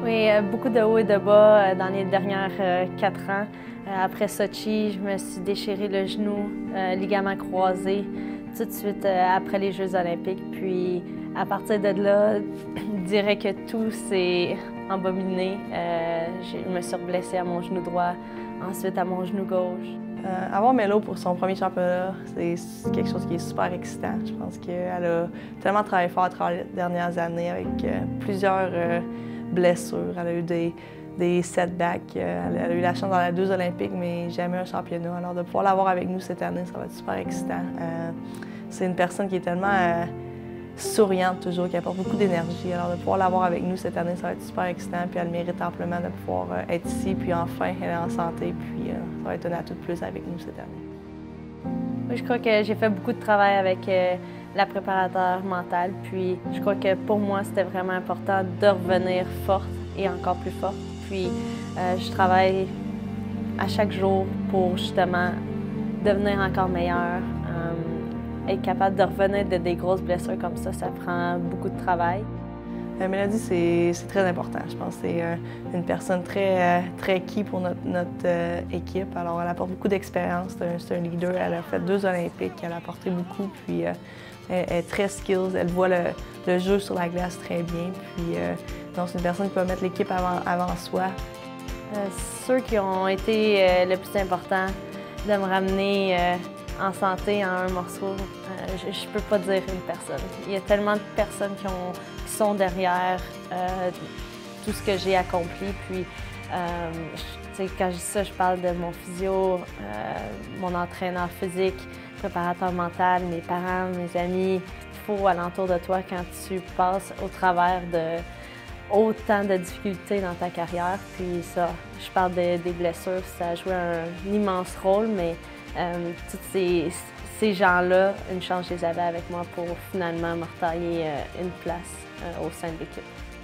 Oui, beaucoup de hauts et de bas dans les dernières 4 ans. Après Sochi, je me suis déchiré le genou, ligament croisé, tout de suite après les Jeux olympiques. Puis à partir de là, je dirais que tout s'est embobiné. Je me suis blessée à mon genou droit, ensuite à mon genou gauche. Avoir Melo pour son premier championnat, c'est quelque chose qui est super excitant. Je pense qu'elle a tellement travaillé fort à travers les dernières années avec plusieurs blessures. Elle a eu des setbacks. Elle a eu la chance dans les 2 Olympiques, mais jamais un championnat. Alors de pouvoir l'avoir avec nous cette année, ça va être super excitant. C'est une personne qui est tellement souriante toujours, qui apporte beaucoup d'énergie. Alors de pouvoir l'avoir avec nous cette année, ça va être super excitant. Puis elle mérite amplement de pouvoir être ici. Puis enfin, elle est en santé. Puis ça va être un atout de plus avec nous cette année. Oui, je crois que j'ai fait beaucoup de travail avec la préparateur mentale. Puis je crois que pour moi, c'était vraiment important de revenir forte et encore plus forte. Puis je travaille à chaque jour pour justement devenir encore meilleure. Être capable de revenir de des grosses blessures comme ça prend beaucoup de travail. Mélodie, c'est très important. Je pense que c'est une personne très key pour notre équipe. Alors, elle apporte beaucoup d'expérience. C'est un leader. Elle a fait 2 Olympiques. Elle a apporté beaucoup. Puis, elle est très skills. Elle voit le jeu sur la glace très bien. Puis, donc, c'est une personne qui va mettre l'équipe avant soi. Ceux qui ont été le plus important de me ramener en santé en un morceau, je ne peux pas dire une personne. Il y a tellement de personnes qui sont derrière tout ce que j'ai accompli. Puis, quand je dis ça, je parle de mon physio, mon entraîneur physique, préparateur mental, mes parents, mes amis. Il faut alentour de toi quand tu passes au travers de autant de difficultés dans ta carrière. Puis ça, je parle des blessures, ça a joué un immense rôle, mais tous ces gens-là, une chance, je les avais avec moi pour finalement me retailler une place au sein de l'équipe.